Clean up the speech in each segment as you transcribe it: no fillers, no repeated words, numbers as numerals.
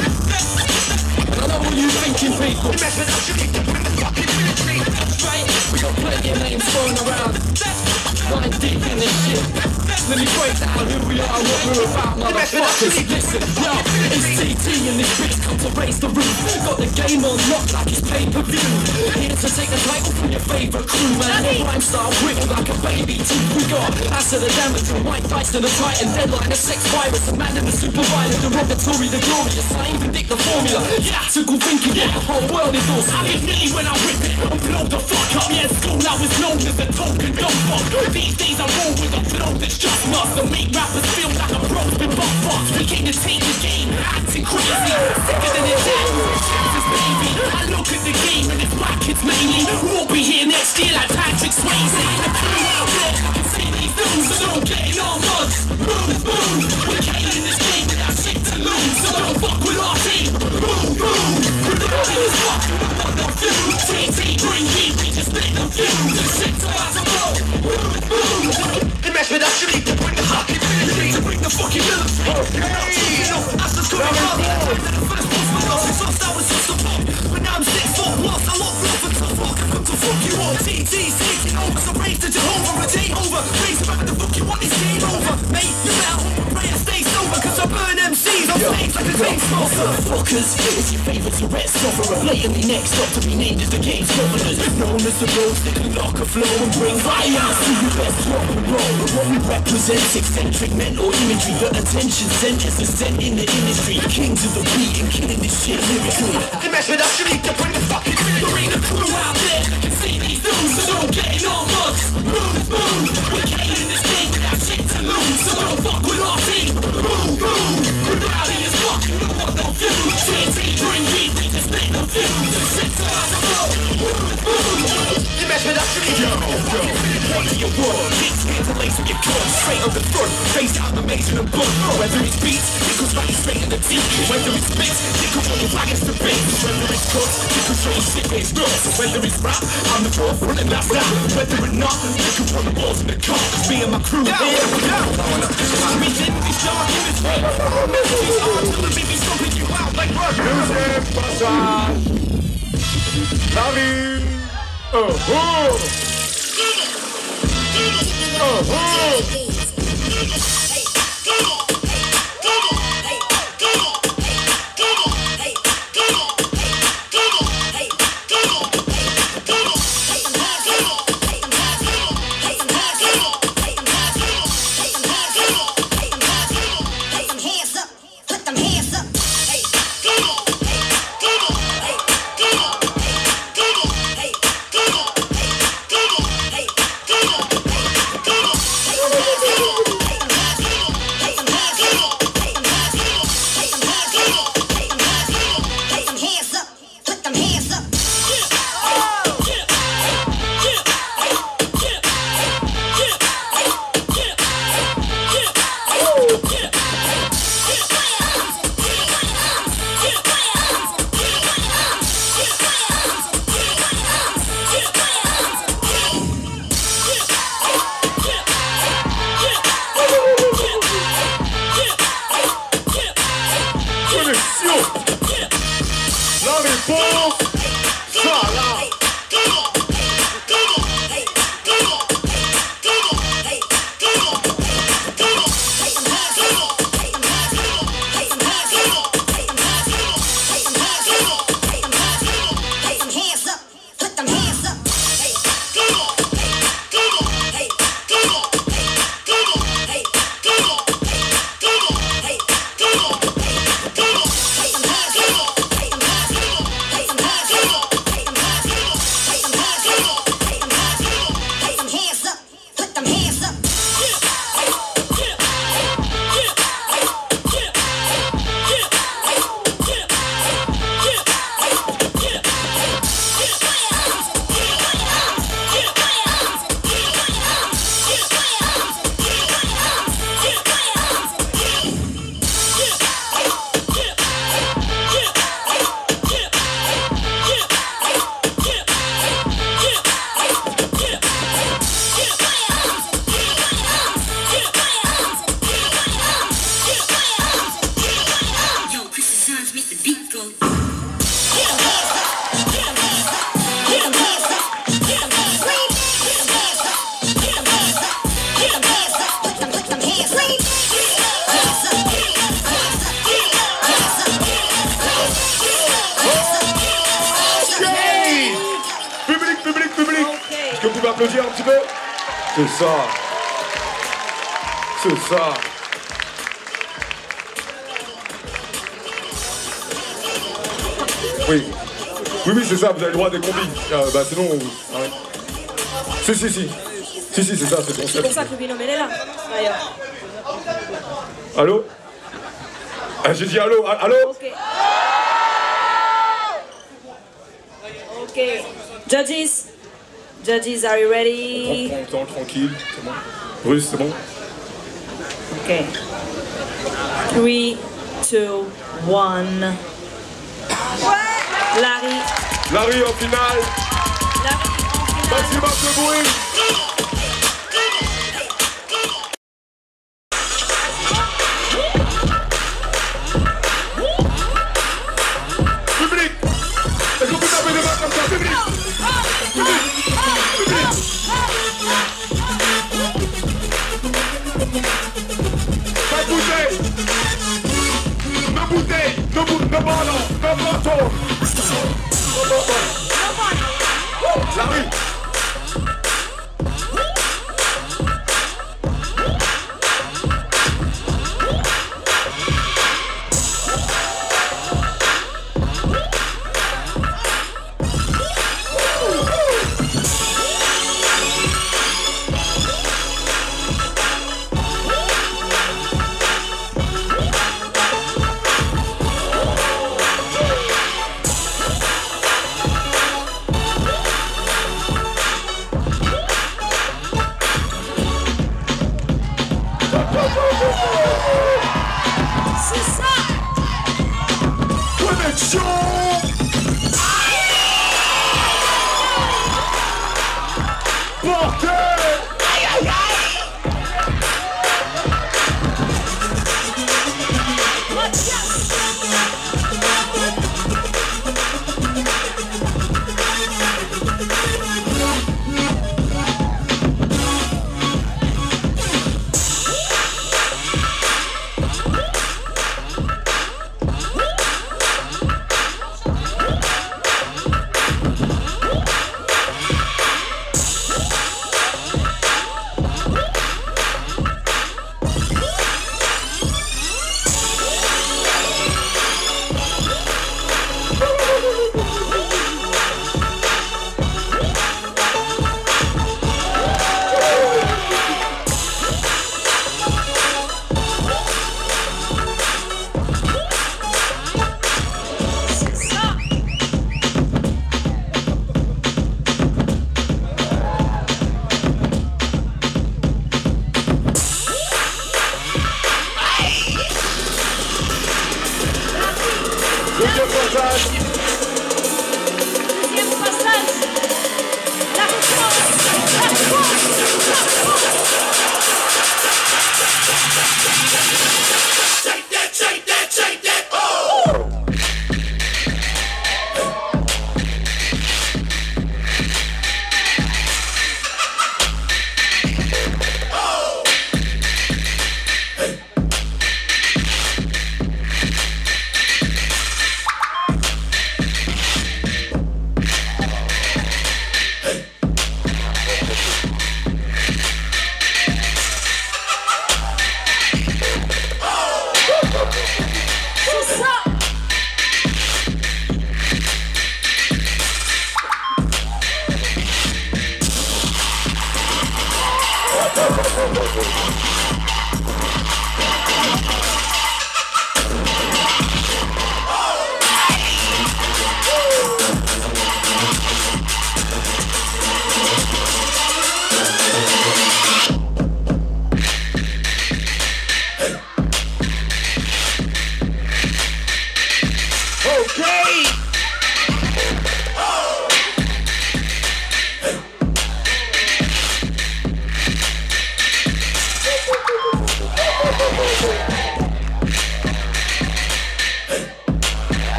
shit. And I know what you're thinking, people. Right, we got plenty of names thrown around. Lying deep in this shit. Let me break down who we are and what we're about, motherfuckers. Listen, yo, it's TT and this bitch come to raise the roof. Got the game on lock like it's pay-per-view. Here to take the title from your favourite crew, man. Your rhyme style wiggle like a baby tooth. We got Acid the Damage and White Dice and the Titan. Deadline, a sex virus, a man in the super violent, the derogatory, the glorious. I even dick the formula. Yeah, typical thinking, yeah, the whole world is awesome. I get nitty when I rip it and blow the fuck up. Yeah, school I was known as a token dumb fuck. These days I roll with a flow that's just must. The make rappers feel like a bro's been buck fucked. We came to take the game, acting crazy. Sicker than it's chances, baby. I look at the game and it's black kids mainly. We'll be here next year like Patrick Swayze. I can see these dudes, so don't get in our muds. Boom, boom. We're killing in this game without shit to lose, so don't fuck with our team. Boom, boom. Rebellion is fucking with what they'll do. TT, bring heat, we just let them fuse. The shit's about to blow. Boom, boom. They mess with us, you need to bring the fucking military. You need to bring the fucking military. Okay. You know, that's just coming up. The first boss my loss is lost, I was just a pop. But now I'm 6 foot plus, I lost off and tough fuck. What the fuck you want? TT, taking over, so raise to Jehovah, a day over. Raise whatever the fuck you want, it's game over. Mate, you better hope and pray and stay sober, cause I burn MCs on stage like a game smoker. Fuckers, it's your favourite Tourette stopper, blatantly next up to be named as the game's governors. Known as the roads that can lock a flow and bring violence to your best rock and roll. What we represent's eccentric mental imagery, the attention centers are set in the industry. Kings of the beat and killing this shit lyrically. They mess with us, you need to bring the fucking military. The crew out there can see these dudes, so don't get in our mugs. Boom, boom. We're killing this game without shit to lose, so don't fuck with our team. Boom, boom. Rebellion is fucking with what they'll do. TNT, bring heat, we just let them fuse. The shit's about to blow. Boom, boom. You mess with us, you need to bring the fucking military. What do you want? Beats, hands and lace with your gun. Straight on the front, face out the maze in the bun. Whether it's beats, it goes right straight in the teeth. Whether it's beats, it goes on your wagons to beat. Whether it's cuts, it goes straight shit where it's nuts. Whether it's rap, I'm the forefront and that's that. Whether or not, you can run the balls in the car. Me and my crew here. We did this dark in this way. These artillery be stomping you out like rock. Music, passage. Lovely. Oh-ho. Oh-ho. applaudir un petit peu? C'est ça. C'est ça. Oui. Oui, oui, c'est ça, vous avez le droit à des combis. Bah sinon, arrête. Si, c'est ça, c'est bon. C'est pour ça que le binôme, elle est là, d'ailleurs. Allô? Ah, j'ai dit allô, allô? Ok. Ok. Judges, are you ready? Prends le temps, tranquille, c'est bon. Bruce, c'est bon? Ok. 3, 2, 1. Larry en finale. Maximum de bruit. Public. Est-ce qu'on peut taper des mains comme ça, public? Pas de bouteille. No bouteille. No ballon. No bottle. Larry. C'est ça. Connexion. Portez.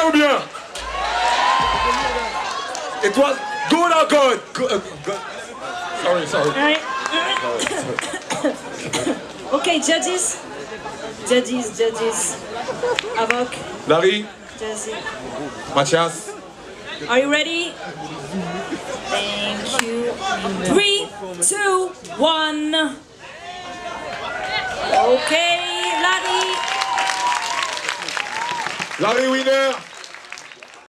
bien ou bien? Et toi, good or good? Sorry. All right. Okay, judges. Avoc. Larry, Jesse. Mathias. Are you ready? Thank you. 3, 2, 1. Okay, Larry. Larry winner.